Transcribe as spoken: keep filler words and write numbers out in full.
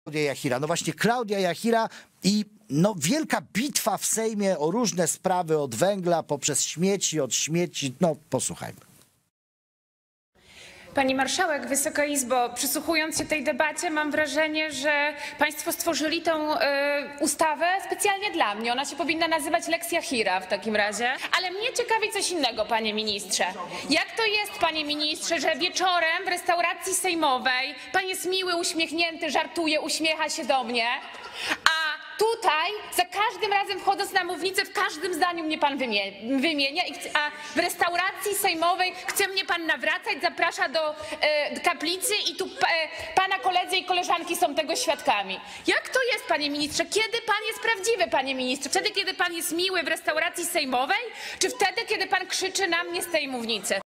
Klaudia Jachira. No właśnie, Klaudia Jachira i no, wielka bitwa w Sejmie o różne sprawy, od węgla poprzez śmieci, od śmieci. No, posłuchajmy. Pani Marszałek, Wysoka Izbo, przysłuchując się tej debacie, mam wrażenie, że Państwo stworzyli tą y, ustawę specjalnie dla mnie. Ona się powinna nazywać Lex Jachira w takim razie. Ale mnie ciekawi coś innego, panie ministrze. Jak to jest, panie ministrze, że wieczorem w restauracji sejmowej pan jest miły, uśmiechnięty, żartuje, uśmiecha się do mnie, a tutaj za każdym razem wchodząc na mównicę, w każdym zdaniu mnie pan wymienia, a w restauracji sejmowej chce mnie pan nawracać, zaprasza do e, kaplicy i tu e, pana koledzy i koleżanki są tego świadkami. Jak to jest, panie ministrze? Kiedy pan jest prawdziwy, panie ministrze? Wtedy, kiedy pan jest miły w restauracji sejmowej, czy wtedy, kiedy pan krzyczy na mnie z tej mównicy?